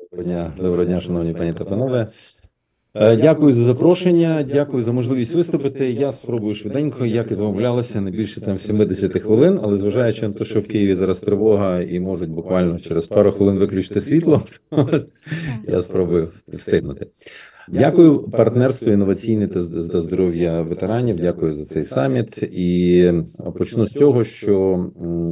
Доброго дня, шановні пані та панове. Дякую за запрошення, дякую за можливість виступити. Я спробую швиденько, як і домовлялися, не більше там 70 хвилин, але зважаючи на те, що в Києві зараз тривога і можуть буквально через пару хвилин виключити світло, я спробую встигнути. Дякую партнерству інноваційне та здоров'я ветеранів, дякую за цей саміт. І почну з того, що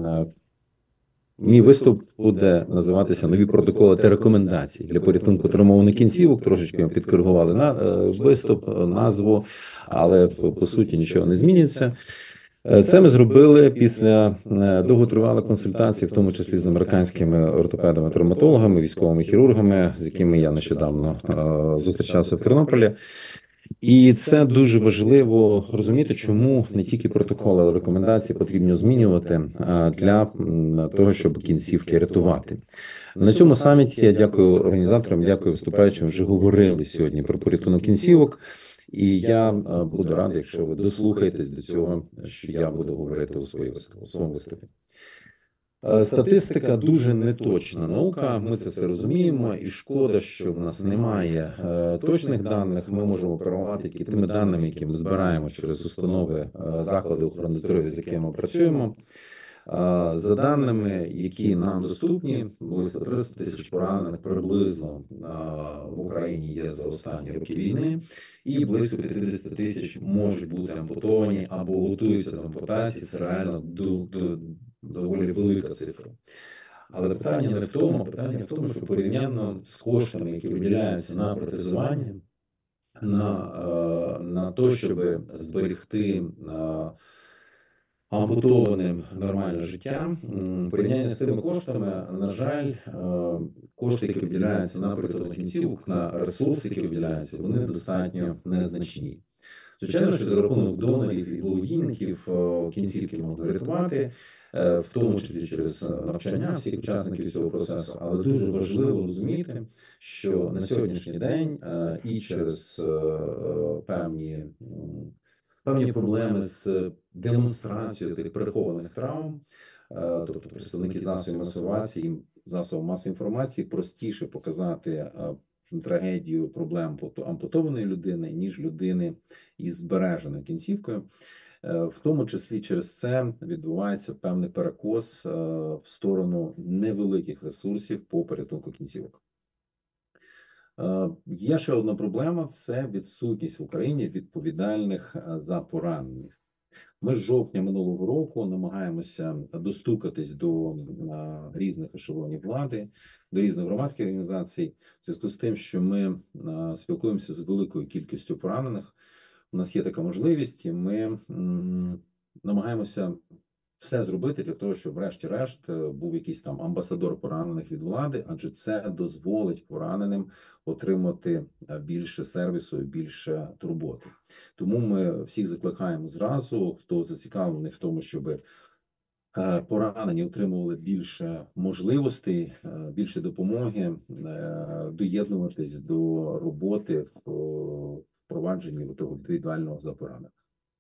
мій виступ буде називатися «Нові протоколи та рекомендації для порятунку травмованих кінцівок». Трошечки ми підкоригували виступ, назву, але по суті нічого не зміниться. Це ми зробили після довготривалих консультацій, в тому числі з американськими ортопедами, травматологами, військовими хірургами, з якими я нещодавно зустрічався в Тернополі. І це дуже важливо розуміти, чому не тільки протоколи, але рекомендації потрібно змінювати для того, щоб кінцівки рятувати. На цьому саміті я дякую організаторам, дякую виступаючим, вже говорили сьогодні про порятунок кінцівок. І я буду радий, якщо ви дослухаєтесь до цього, що я буду говорити у своєму виступі. Статистика дуже неточна наука, ми це все розуміємо, і шкода, що в нас немає точних даних. Ми можемо оперувати тільки тими даними, які ми збираємо через установи, заклади охорони здоров'я, з якими ми працюємо. За даними, які нам доступні, близько 300 тисяч поранених приблизно в Україні є за останні роки війни, і близько 50 тисяч можуть бути ампутовані або готуються до ампутації. Це реально доволі велика цифра. Але питання не в тому, питання в тому, що порівняно з коштами, які виділяються на протезування, на те, щоб зберегти ампутованим нормальне життя, порівняння з тими коштами, на жаль, кошти, які виділяються на порятунок кінцівок, на ресурси, які виділяються, вони достатньо незначні. Звичайно, що за рахунок донорів і благодійників кінцівки можна врятувати, в тому числі через навчання всіх учасників цього процесу, але дуже важливо розуміти, що на сьогоднішній день і через певні проблеми з демонстрацією тих прихованих травм, тобто представники засобів масової інформації простіше показати трагедію проблем ампутованої людини, ніж людини із збереженою кінцівкою. В тому числі через це відбувається певний перекос в сторону невеликих ресурсів по порятунку кінцівок. Є ще одна проблема – це відсутність в Україні відповідальних за поранених. Ми з жовтня минулого року намагаємося достукатись до різних ешелонів влади, до різних громадських організацій, в зв'язку з тим, що ми спілкуємося з великою кількістю поранених. У нас є така можливість, і ми намагаємося все зробити для того, щоб врешті-решт був якийсь там амбасадор поранених від влади, адже це дозволить пораненим отримати більше сервісу і більше турботи. Тому ми всіх закликаємо зразу, хто зацікавлений в тому, щоб поранені отримували більше можливостей, більше допомоги, доєднуватись до роботи в впровадженні того індивідуального за поранених.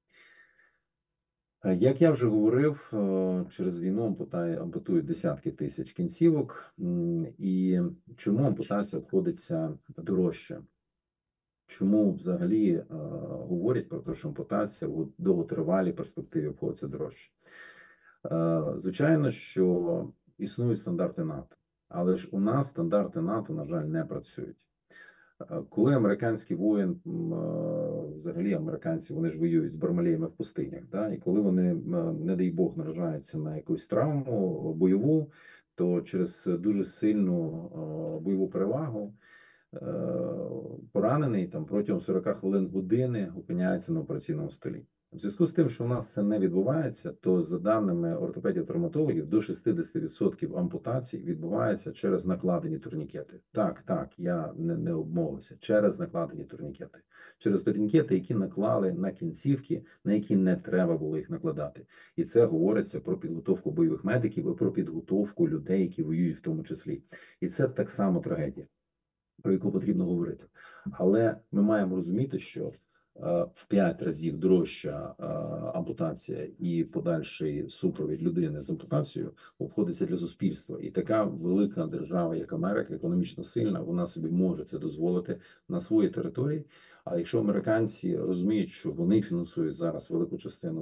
Як я вже говорив, через війну ампутують десятки тисяч кінцівок. І чому ампутація обходиться дорожче? Чому взагалі говорять про те, що ампутація в довготривалій перспективі обходиться дорожче? Звичайно, що існують стандарти НАТО, але ж у нас стандарти НАТО, на жаль, не працюють. Коли американський воїн, взагалі американці, вони ж воюють з Бармалеями в пустинях, да? І коли вони, не дай Бог, наражаються на якусь травму бойову, то через дуже сильну бойову перевагу поранений там протягом 40 хвилин години опиняється на операційному столі. В зв'язку з тим, що у нас це не відбувається, то за даними ортопедів-травматологів, до 60% ампутацій відбувається через накладені турнікети. Так, я не обмовився. Через накладені турнікети. Через турнікети, які наклали на кінцівки, на які не треба було їх накладати. І це говориться про підготовку бойових медиків і про підготовку людей, які воюють в тому числі. І це так само трагедія, про яку потрібно говорити. Але ми маємо розуміти, що в 5 разів дорожча ампутація і подальший супровід людини з ампутацією обходиться для суспільства. І така велика держава, як Америка, економічно сильна, вона собі може це дозволити на своїй території. А якщо американці розуміють, що вони фінансують зараз велику частину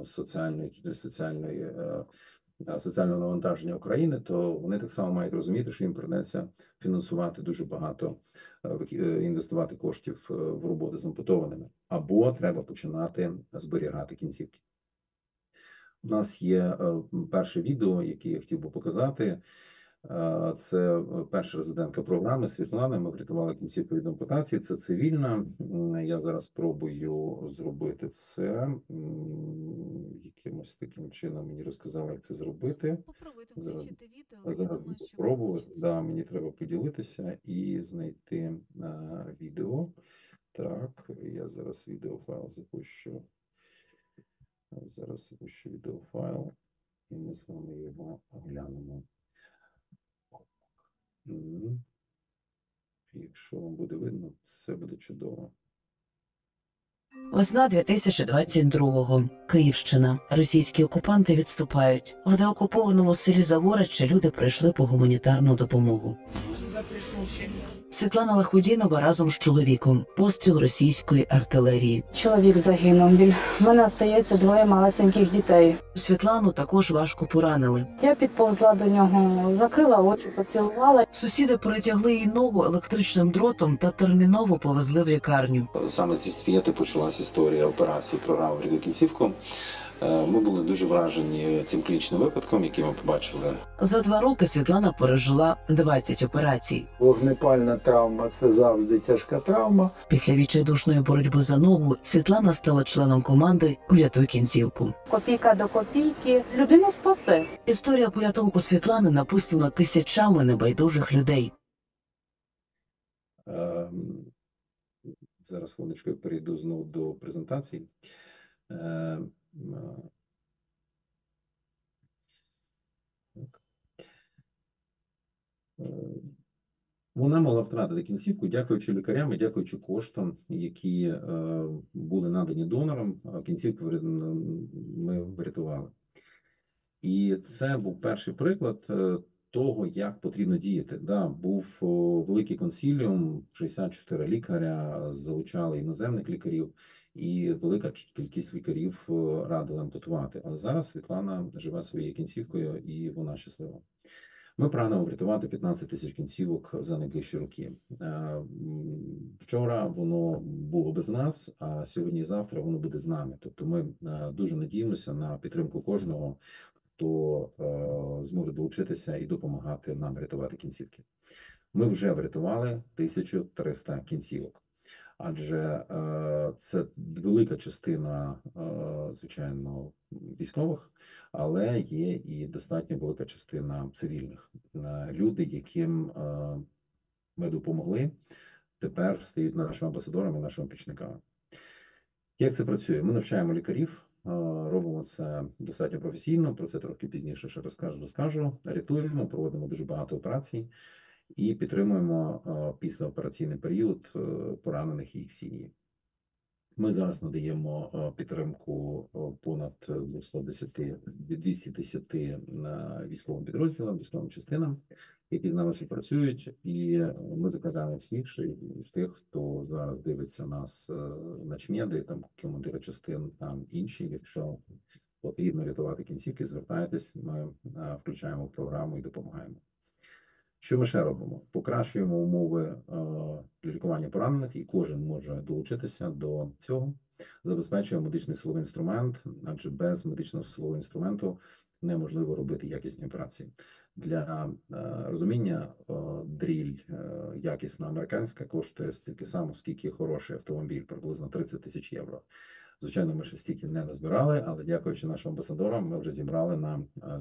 соціального навантаження України, то вони так само мають розуміти, що їм придеться фінансувати дуже багато, інвестувати коштів в роботи з ампутованими, або треба починати зберігати кінцівки. У нас є перше відео, яке я хотів би показати. Це перша резидентка програми Світлана. Ми врятували кінцівку від ампутації. Це цивільна. Я зараз спробую зробити це. Якимось таким чином мені розказали, як це зробити. Попробуйте включити відео. Зараз Я думаю, що спробую. вийде. Да, мені треба поділитися і знайти відео. Так, я зараз відеофайл запущу. Зараз запущу відеофайл, і ми з вами його оглянемо. Якщо вам буде видно, це буде чудово. Весна 2022-го. Київщина. Російські окупанти відступають. В деокупованому селі Завораччя люди прийшли по гуманітарну допомогу. Світлана Лаходінова разом з чоловіком. Постріл російської артилерії. Чоловік загинув. В мене остається 2 малесеньких дітей. Світлану також важко поранили. Я підповзла до нього, закрила очі, поцілувала. Сусіди перетягли їй ногу електричним дротом та терміново повезли в лікарню. Саме зі Світи почалась історія операції програми «Врятуй кінцівку». Ми були дуже вражені цим клінічним випадком, який ми побачили. За 2 роки Світлана пережила 20 операцій. Вогнепальна травма – це завжди тяжка травма. Після відчайдушної боротьби за ногу Світлана стала членом команди «Врятуй кінцівку». Копійка до копійки. Людину спасе. Історія порятунку Світлани написана тисячами небайдужих людей. Зараз хвилиночку я перейду знову до презентації. Вона могла втратити кінцівку, дякуючи лікарям і дякуючи коштам, які були надані донорам, кінцівку ми врятували. І це був перший приклад того, як потрібно діяти. Да, був великий консиліум, 64 лікаря, залучали іноземних лікарів, і велика кількість лікарів радили ампутувати. Але зараз Світлана живе своєю кінцівкою, і вона щаслива. Ми прагнемо врятувати 15 тисяч кінцівок за найближчі роки. Вчора воно було без нас, а сьогодні і завтра воно буде з нами. Тобто ми дуже надіємося на підтримку кожного, хто зможе долучитися і допомагати нам рятувати кінцівки. Ми вже врятували 1300 кінцівок. Адже це велика частина, звичайно, військових, але є і достатньо велика частина цивільних. Люди, яким ми допомогли, тепер стають нашими амбасадорами, нашими помічниками. Як це працює? Ми навчаємо лікарів, робимо це достатньо професійно, про це трохи пізніше ще розкажу. Рятуємо, проводимо дуже багато операцій і підтримуємо післяопераційний період поранених і їх сім'ї. Ми зараз надаємо підтримку понад 210 військовим підрозділам, військовим частинам, які з нами співпрацюють, і ми закликаємо всіх, тих, хто зараз дивиться нас на ЧМЕДи, там командири частин, там інші, якщо потрібно рятувати кінцівки, звертайтесь, ми включаємо в програму і допомагаємо. Що ми ще робимо? Покращуємо умови для лікування поранених, і кожен може долучитися до цього. Забезпечуємо медичний силовий інструмент, адже без медичного силового інструменту неможливо робити якісні операції. Для розуміння, дріль якісна американська коштує стільки само, скільки хороший автомобіль, приблизно 30 тисяч євро. Звичайно, ми ще стільки не назбирали, але дякуючи нашим амбасадорам, ми вже зібрали на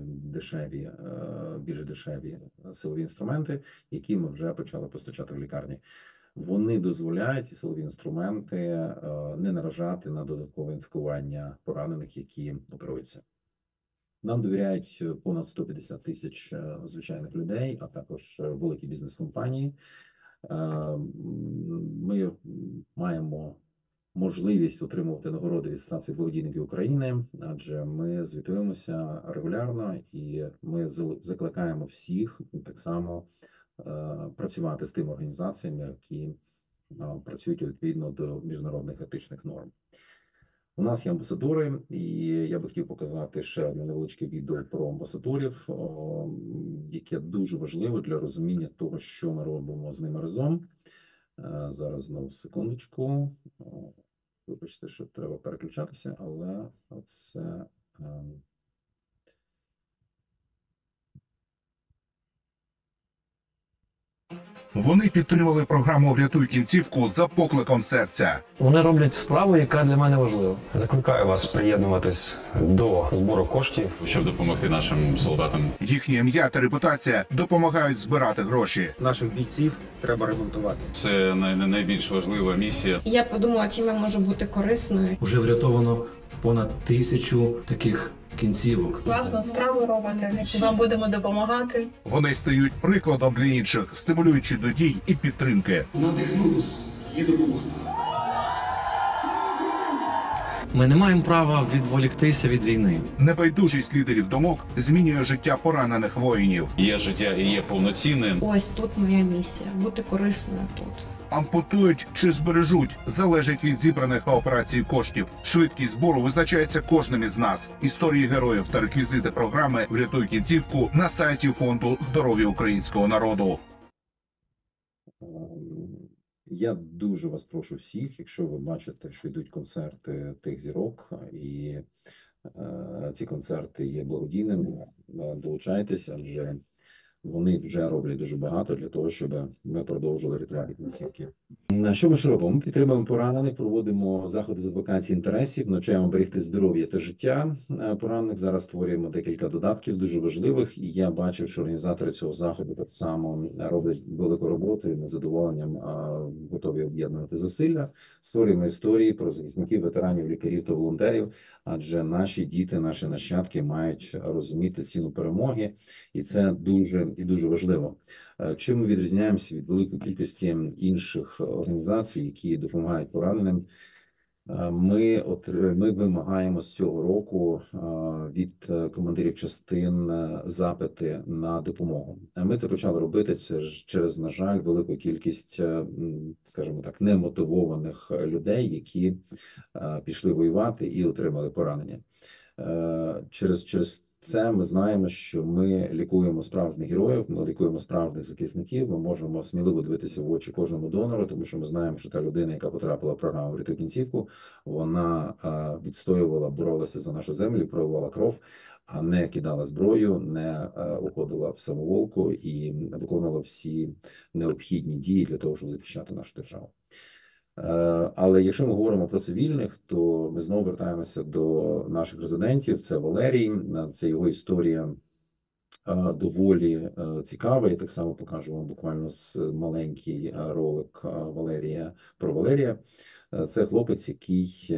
більш дешеві силові інструменти, які ми вже почали постачати в лікарні. Вони дозволяють, ці силові інструменти, не наражати на додаткове інфікування поранених, які оперуються. Нам довіряють понад 150 тисяч звичайних людей, а також великі бізнес-компанії. Ми маємо можливість отримувати нагороди від Асоціації благодійників України, адже ми звітуємося регулярно і ми закликаємо всіх так само працювати з тими організаціями, які працюють відповідно до міжнародних етичних норм. У нас є амбасадори, і я би хотів показати ще одне невеличке відео про амбасадорів, яке дуже важливо для розуміння того, що ми робимо з ними разом. Зараз знову секундочку. Вибачте, що треба переключатися, але це... Вони підтримали програму «Врятуй кінцівку» за покликом серця. Вони роблять справу, яка для мене важлива. Закликаю вас приєднуватись до збору коштів, щоб допомогти нашим солдатам. Їхнє ім'я та репутація допомагають збирати гроші. Наших бійців треба ремонтувати. Це найбільш важлива місія. Я подумала, чим я можу бути корисною. Уже врятовано понад 1000 таких кінцівок. Класну справу робите, вам будемо допомагати. Вони стають прикладом для інших, стимулюючи до дій і підтримки. Надихнутися і допомогти. Ми не маємо права відволіктися від війни. Небайдужість лідерів думок змінює життя поранених воїнів. Є життя і є повноцінним. Ось тут моя місія – бути корисною тут. Ампутують чи збережуть – залежить від зібраних на операції коштів. Швидкість збору визначається кожним із нас. Історії героїв та реквізити програми «Врятуй кінцівку» на сайті Фонду здоров'я українського народу. Я дуже вас прошу всіх, якщо ви бачите, що йдуть концерти тих зірок, і ці концерти є благодійними, долучайтеся, адже вони вже роблять дуже багато для того, щоб ми продовжили рятувати кінцівки. Що ми ж робимо? Ми підтримуємо поранених, проводимо заходи з адвокації інтересів, навчаємо берегти здоров'я та життя поранених. Зараз створюємо декілька додатків дуже важливих, і я бачив, що організатори цього заходу так само роблять велику роботу і ми з задоволенням готові об'єднувати зусилля. Створюємо історії про захисників, ветеранів, лікарів та волонтерів, адже наші діти, наші нащадки мають розуміти ціну перемоги, і це дуже важливо. Чим ми відрізняємося від великої кількості інших організацій, які допомагають пораненим? Ми вимагаємо з цього року від командирів частин запити на допомогу. Ми це почали робити через, на жаль, велику кількість, скажімо так, немотивованих людей, які пішли воювати і отримали поранення. Через це ми знаємо, що ми лікуємо справжніх героїв, ми лікуємо справжніх захисників, ми можемо сміливо дивитися в очі кожному донору, тому що ми знаємо, що та людина, яка потрапила в програму «Врятуй кінцівку», вона відстоювала, боролася за нашу землю, проливала кров, а не кидала зброю, не уходила в самоволку і виконувала всі необхідні дії для того, щоб захищати нашу державу. Але якщо ми говоримо про цивільних, то ми знову вертаємося до наших резидентів. Це Валерій, це його історія доволі цікава. Я так само покажу вам буквально маленький ролик Валерія про Валерія. Це хлопець, який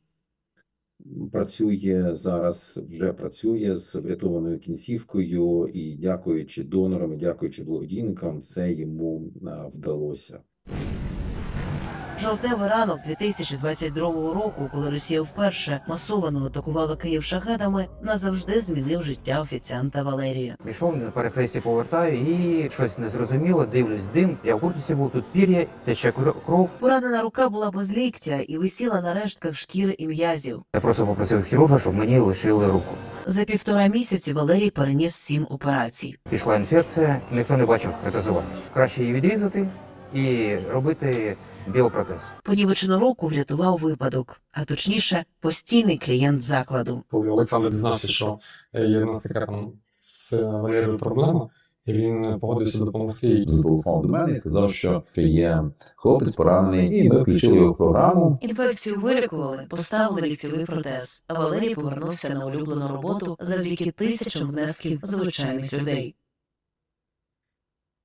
вже працює з врятованою кінцівкою, і дякуючи донорам, і дякуючи благодійникам, це йому вдалося. Жовтневий ранок 2022 року, коли Росія вперше масово атакувала Київ шахедами, назавжди змінив життя офіціанта Валерія. Пішов, на перехресті повертаю і щось незрозуміло, дивлюсь дим. Я в куртці був, тут пір'я, тече кров. Поранена рука була без ліктя і висіла на рештках шкіри і м'язів. Я просто попросив хірурга, щоб мені лишили руку. За 1,5 місяці Валерій переніс 7 операцій. Пішла інфекція, ніхто не бачив протезувати. Краще її відрізати і робити біопротез. Понівечену руку врятував випадок, а точніше постійний клієнт закладу. Коли Олександр дізнався, що є в нас така там з Валерією проблема, і він погодився допомогти. Зателефонував до мене і сказав, що є хлопець поранений, і ми включили його в програму. Інфекцію вилікували, поставили ліктьовий протез, а Валерій повернувся на улюблену роботу завдяки тисячам внесків звичайних людей.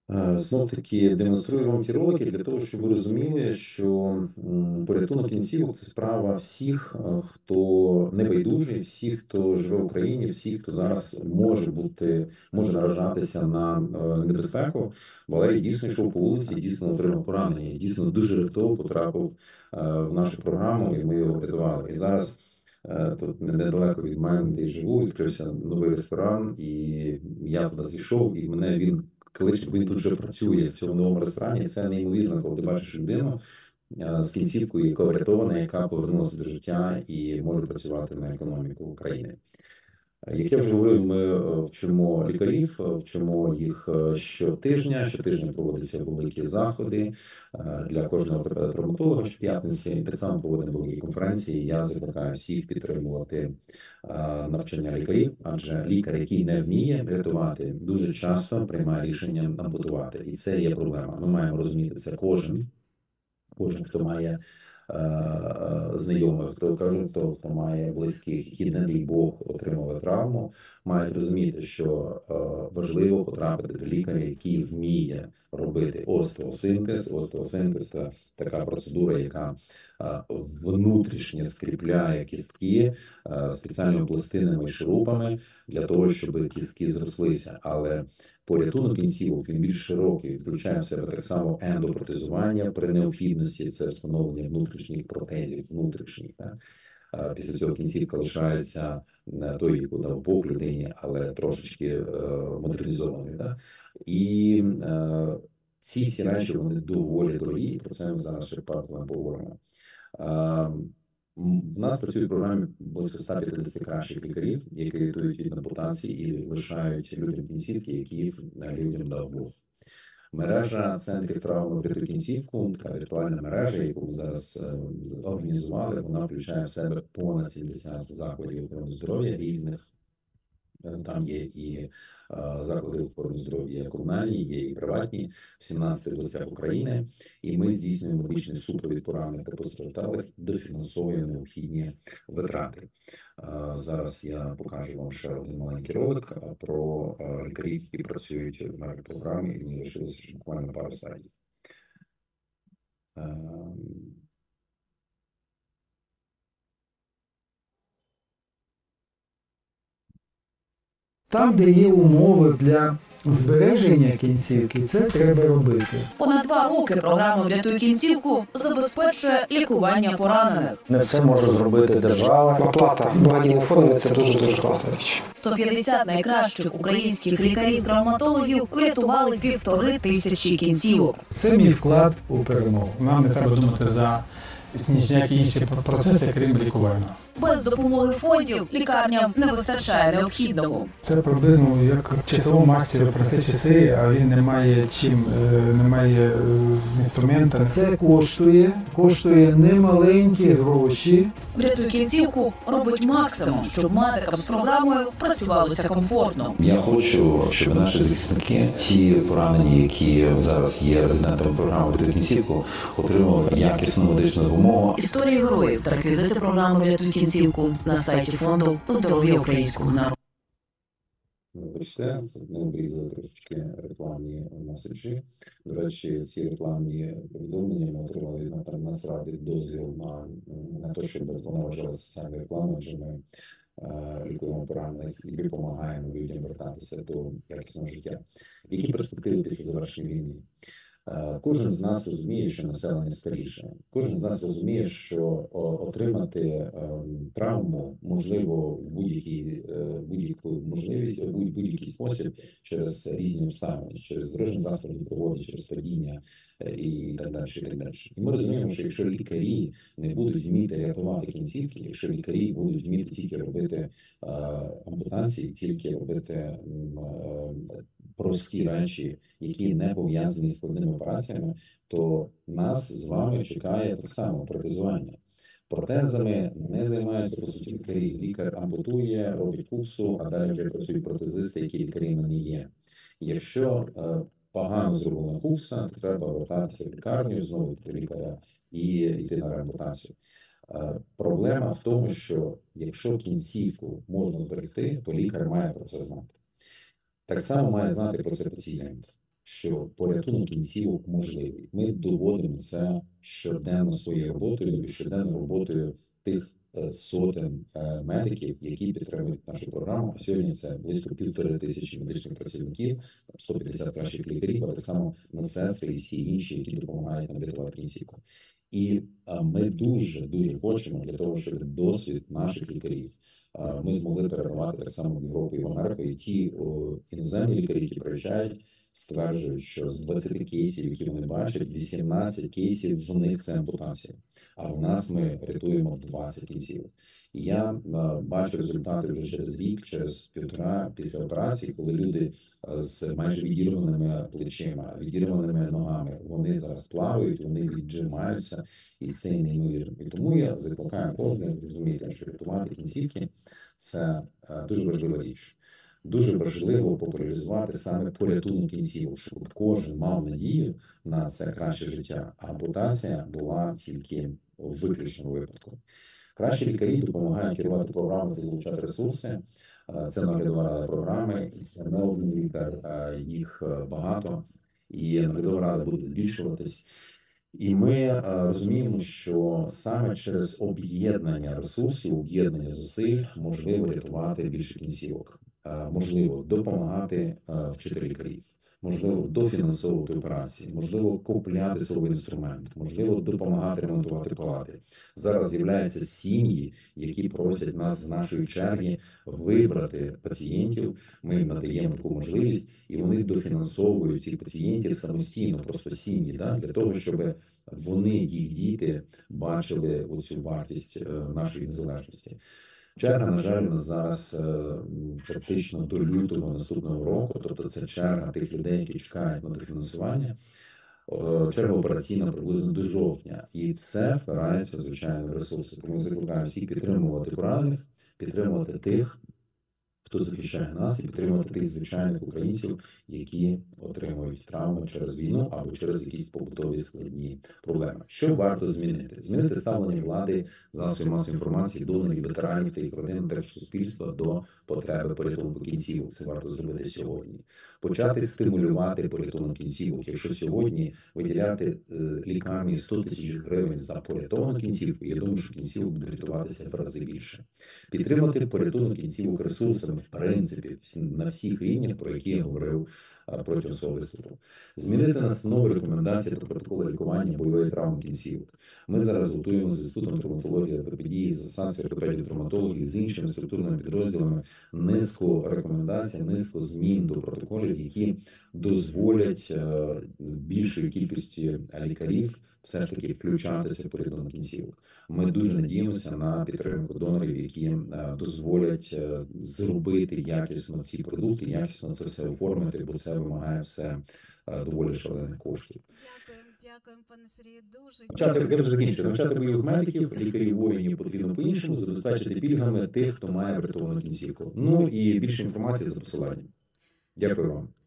Знов таки демонструю вам ті ролики для того, щоб ви розуміли, що порятунок кінцівок – це справа всіх, хто небайдужий, всіх, хто живе в Україні, всіх, хто зараз може наражатися на небезпеку. Валерій дійсно йшов по вулиці, дійсно отримав поранення, дійсно дуже раптово потрапив в нашу програму, і ми його врятували. І зараз тут недалеко від мене, де я живу, відкрився новий ресторан, і я туди зайшов, і мене він кличе, він тут вже працює в цьому новому ресторані. Це неймовірно, коли ти бачиш людину з кінцівкою, яка врятована, яка повернулася до життя і може працювати на економіку України. Як я вже говорив, ми вчимо лікарів, вчимо їх щотижня проводяться великі заходи для кожного травматолога щоп'ятниці. Так само проводимо великі конференції. Я закликаю всіх підтримувати навчання лікарів, адже лікар, який не вміє рятувати, дуже часто приймає рішення ампутувати. І це є проблема. Ми маємо розуміти це кожен, хто має знайомих, хто має близьких, які, не дай Бог, отримали травму, мають розуміти, що важливо потрапити до лікаря, який вміє робити остеосинтез. Остеосинтез – це така процедура, яка внутрішньо скріпляє кістки спеціальними пластинами і шурупами для того, щоб кістки зрослися. Але порятунок кінцівок, він більш широкий, включає в себе так само ендопротезування при необхідності, це встановлення внутрішніх протезів, внутрішніх. Так? Після цього кінцівка лишається той, яку дав Бог людині, але трошечки модернізований. Так? І ці всі речі, вони доволі дорогі, і про це ми зараз ще пару хвилин поговоримо. У нас працює в програмі близько 150 кращих лікарів, які рятують від ампутації і лишають людям кінцівки, які людям дав Бог. Мережа центрів травми «Врятуй кінцівку», така віртуальна мережа, яку ми зараз організували, вона включає в себе понад 70 закладів охорони здоров'я різних. Там є і заклади охорони здоров'я комунальні, є і приватні, в 17 областях України. І ми здійснюємо медичний супровід поранених та постраждалих, дофінансовуємо необхідні витрати. Зараз я покажу вам ще один маленький ролик про лікарів, які працюють в нашій програмі, і мені лишилося буквально пару слайдів. Там, де є умови для збереження кінцівки, це треба робити. Понад 2 роки програма «Врятуй кінцівку» забезпечує лікування поранених. Не все може зробити держава. Оплата в благодійній формі – це дуже класна річ. 150 найкращих українських лікарів-травматологів врятували 1500 кінцівок. Це мій вклад у перемогу. Нам не треба думати за ніякі інші процеси, крім лікування. Без допомоги фондів лікарням не вистачає необхідного. Це приблизно як часовому майстеру прості часи, а він не має інструмента. Це коштує немаленькі гроші. «Врятуй кінцівку» робить максимум, щоб медикам з програмою працювалося комфортно. Я хочу, щоб наші захисники, ті поранені, які зараз є резидентами програми «Врятуй кінцівку», отримували якісну медичну допомогу. Історії героїв та реквізити програми «Врятуй кінцівку» на сайті фонду «Здоров'я українського народу». Вибачте, ми обрізали трошечки рекламні меседжі. До речі, ці рекламні повідомлення ми отримали від Нацради дозвіл на те, щоб вона вважалася соціальною рекламою, адже ми лікуємо поранених і допомагаємо людям вертатися до якісного життя. Які перспективи після завершення війни? Кожен з нас розуміє, що населення старіше. Кожен з нас розуміє, що отримати травму можливо в будь-яку можливість, в будь-який спосіб через різні обставини, через дорожні транспортні пригоди, через падіння і так далі, і так далі. І ми розуміємо, що якщо лікарі не будуть вміти рятувати кінцівки, якщо лікарі будуть вміти тільки робити ампутації, тільки робити прості речі, які не пов'язані з складними операціями, то нас з вами чекає так само протезування. Протезами не займаються, по суті, лікарі. Лікар ампутує, робить куксу, а далі вже працюють протезисти, які лікарями не є. Якщо погано зроблена кукса, то треба вертатися в лікарню, знову йти до лікаря і йти на реабілітацію. Проблема в тому, що якщо кінцівку можна зберегти, то лікар має про це знати. Так само має знати про це пацієнт. що порятунок кінцівок можливий. Ми доводимо це щоденно своєю роботою і щоденно роботою тих сотень медиків, які підтримують нашу програму. А сьогодні це близько 1500 медичних працівників, 150 кращих лікарів, а так само медсестри і всі інші, які допомагають нам рятувати кінцівку. І ми дуже хочемо для того, щоб досвід наших лікарів ми змогли передавати так само в Європу і в Америку. І ті іноземні лікарі, які приїжджають, стверджують, що з 20 кейсів, які вони бачать, 18 кейсів в них це ампутація. А в нас ми рятуємо 20 кінцівок. І я бачу результати вже через рік, через півтора після операції, коли люди з майже відірваними плечима, відірваними ногами, вони зараз плавають, вони віджимаються, і це неймовірно. І тому я закликаю кожного розуміти, що рятувати кінцівки – це дуже важлива річ. Дуже важливо популяризувати саме порятунок кінцівок, щоб кожен мав надію на це краще життя, а ампутація була тільки в виключному випадку. Кращі лікарі допомагають керувати програмою та залучати ресурси. Це наглядова рада програми, і це не один лікар, їх багато, і наглядова рада буде збільшуватись. І ми розуміємо, що саме через об'єднання ресурсів, об'єднання зусиль можливо рятувати більше кінцівок, можливо допомагати вчити лікарів, можливо дофінансовувати операції, можливо купляти силовий інструмент, можливо допомагати ремонтувати палати. Зараз з'являються сім'ї, які просять нас з нашої черги вибрати пацієнтів, ми їм надаємо таку можливість, і вони дофінансовують цих пацієнтів самостійно, просто сім'ї, для того, щоб вони, їх діти, бачили оцю вартість нашої незалежності. Черга, на жаль, у нас зараз фактично до лютого наступного року, тобто це черга тих людей, які чекають на дофінансування. Черга операційна приблизно до жовтня. І це впирається, звичайно, в ресурси. Тому закликаю всіх підтримувати поранених, підтримувати тих, хто захищає нас, і підтримувати тих звичайних українців, які отримують травми через війну або через якісь побутові складні проблеми. Що варто змінити? Змінити ставлення влади, засобів масової інформації, донорів, ветеранів та їх родин та суспільства до потреби порятунку кінцівок. Це варто зробити сьогодні. Почати стимулювати порятунок кінцівок. Якщо сьогодні виділяти лікарні 100 тисяч гривень за порятунок кінцівок, я думаю, що кінцівок буде рятуватися в рази більше. Підтримати порятунок кінцівок ресурсами, в принципі, на всіх рівнях, про які я говорив протягом свого виступу. Змінити настанови, рекомендації та протоколи лікування бойової травми кінцівок. Ми зараз готуємо з Інститутом травматології, ортопедії, з Асоціацією ортопедів, травматологів, з іншими структурними підрозділами низку рекомендацій, низку змін до протоколів, які дозволять більшої кількості лікарів все ж таки включатися в порятунок кінцівок. Ми дуже надіємося на підтримку донорів, які дозволять зробити якісно ці продукти, якісно це все оформити, бо це вимагає все доволі шалених коштів. Дякуємо, пане Сергію, дуже. Навчати бойових медиків, лікарів воїнів потрібно по-іншому, забезпечити пільгами тих, хто має врятовану кінцівку. Ну і більше інформації за посиланням. Дякую вам.